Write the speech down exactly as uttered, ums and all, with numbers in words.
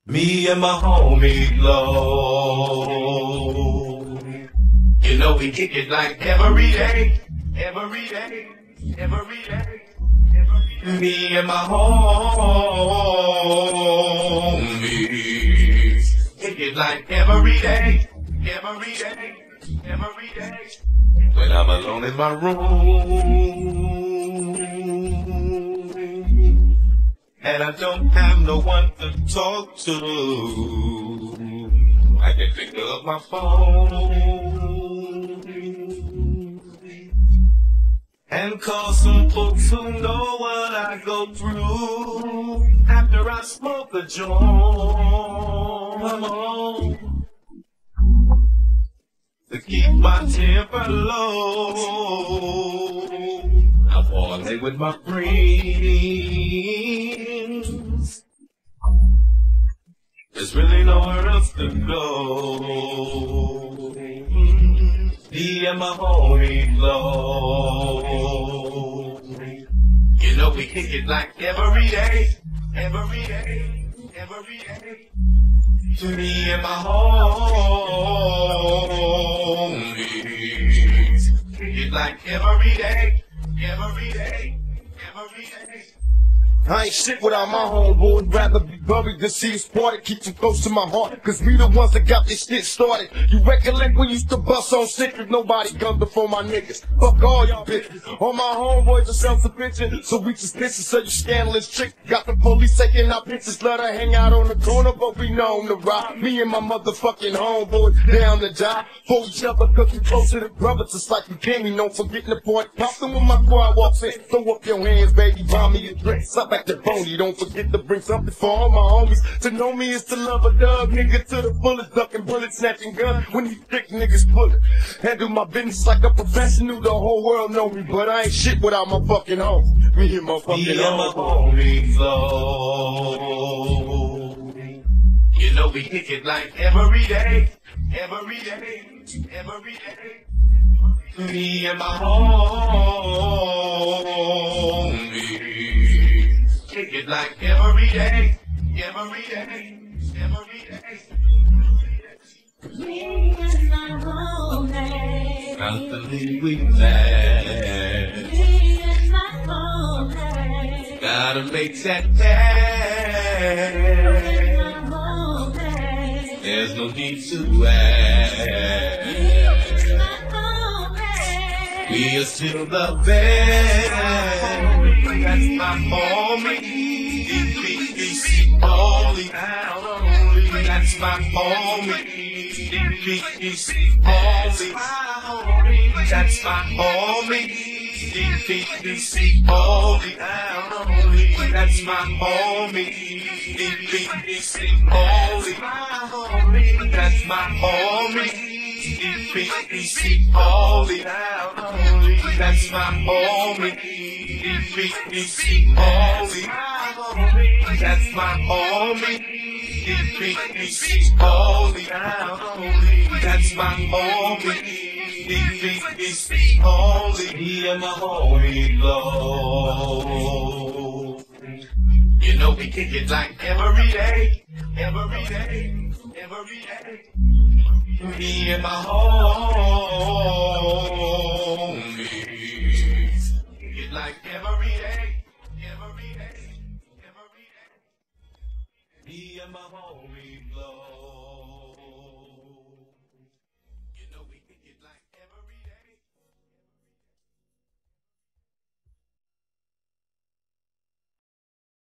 Me and my homie Low. You know we kick it like every day, every day, every day. Me and my homies kick it like every day, every day, every day. When I'm alone in my room and I don't have no one to talk to, I can pick up my phone and call some folks who know what I go through after I smoke a joint to keep my temper low. I parlay with my friends. There's really nowhere else to go. Me and my homie Low. You know we kick it like every day, every day, every day. Me and my homies kick it like every day, every day, every day. I ain't shit without my homeboys, rather be buried than see us parted. Keep them close to my heart, cause we the ones that got this shit started. You recollect when you used to bust on sick with nobody guns before my niggas? Fuck all y'all bitches. All my homeboys are self-sufficient, so we just bitches, so you scandalous chick. Got the police taking our pictures, let her hang out on the corner, but we know them to rob. Me and my motherfucking homeboys down to die for each other, cause we closer than brothers, just like we can't be known for getting the point. Pop them when my squad walks in, throw up your hands, baby, buy me a drink. Stop at the bony, don't forget to bring something for all my homies. To know me is to love a dog, nigga to the fullest, ducking bullets, snatching guns when these thick niggas pull it. Handle my business like a professional, the whole world know me, but I ain't shit without my fucking homies. Me and my fucking Me and my homies Low. You know we kick it like every day, every day, every day. Me and my homies kick it like every day, every day, every day. Me and my homies, Constantly we mad. me and my homies, Gotta make that me cash. and my homies, There's no need to ask. me and my homies. We are still the best. That's my homie. D P D C only. That's my homie. D P D C only. That's my homie. D P D C only. That's my homie. D P D C only. That's my homie. D P D C only. That's my homie. D P D C only. That's my homie. D P D C only. That's my homie. D P D C only. Me and my homie Low. You know we kick it like every day, every day, every day. Me and my homies kick it like every day, every day, every day. Me and my homies Low.